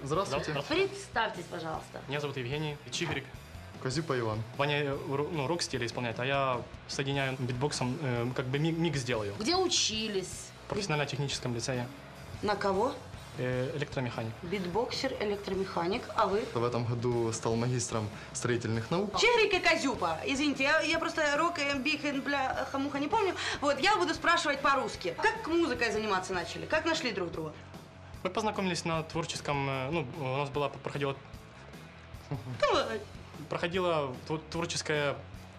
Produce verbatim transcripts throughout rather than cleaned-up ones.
Здравствуйте. Здравствуйте. Представьтесь, пожалуйста. Меня зовут Евгений Чигрик. Козюпа Иван. Ваня ну, рок-стиле исполняет, а я соединяю битбоксом, э, как бы микс делаю. Где учились? В профессионально-техническом лицее. На кого? Э, электромеханик. Битбоксер, электромеханик. А вы? В этом году стал магистром строительных наук. Чигрик и Козюпа. Извините, я, я просто рок, бихен, бля, хамуха не помню. Вот, я буду спрашивать по-русски. Как музыкой заниматься начали? Как нашли друг друга? Мы познакомились на творческом, э, ну, у нас была, проходила, проходила тв- творческая...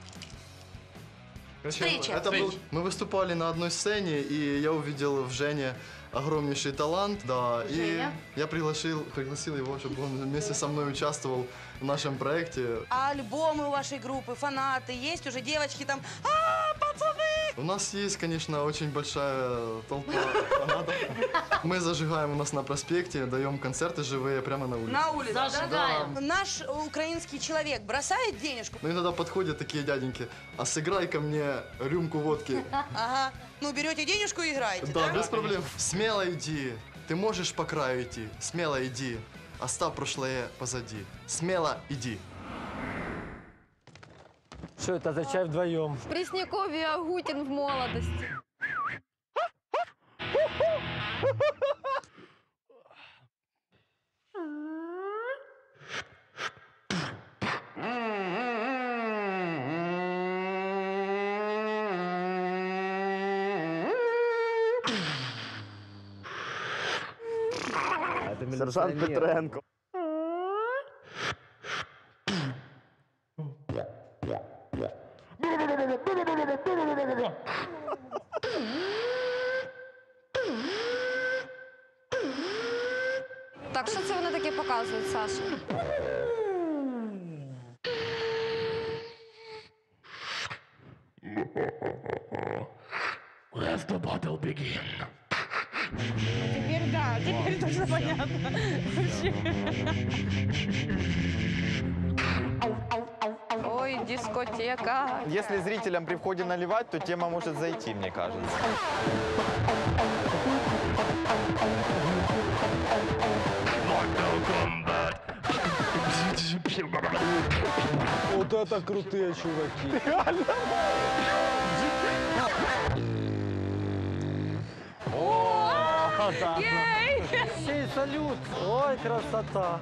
Встреча. Это был, мы выступали на одной сцене, и я увидел в Жене огромнейший талант, да, Женя? и я пригласил, пригласил его, чтобы он вместе со мной участвовал в нашем проекте. А альбомы у вашей группы, фанаты есть уже? Девочки там, а, пацаны! У нас есть, конечно, очень большая толпа фанатов. Мы зажигаем у нас на проспекте, даем концерты живые прямо на улице. На улице, да? Зажигаем. Наш украинский человек бросает денежку? Ну иногда подходят такие дяденьки, а сыграй ко мне рюмку водки. Ага. Ну, берете денежку и играете, да? Да, без проблем. Смело иди, ты можешь по краю идти, смело иди, оставь прошлое позади, смело иди. Что это за чай вдвоем? Пресняков и Агутин в молодости. Сержант Петренко. Так, що це вони таке показують, Саша? Let the battle begin. Теперь да, теперь тоже понятно. Ой, дискотека. Если зрителям при входе наливать, то тема может зайти, мне кажется. Вот это крутые чуваки. О, да. Сей салют. Ой, красота.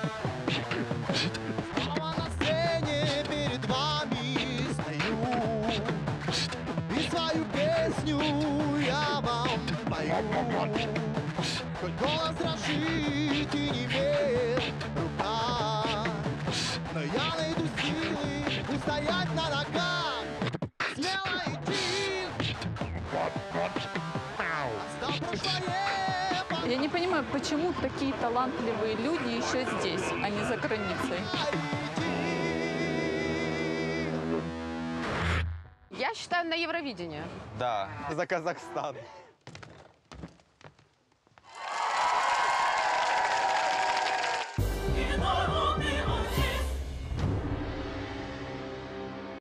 На сцене перед вами стою, и свою песню я вам пою. Хоть голос дрожит и не имеет рука, но я найду силы устоять на ногах. Смело иди, оставь прошлое. Я не понимаю, почему такие талантливые люди еще здесь, а не за границей. Я считаю, на Евровидение. Да, за Казахстан.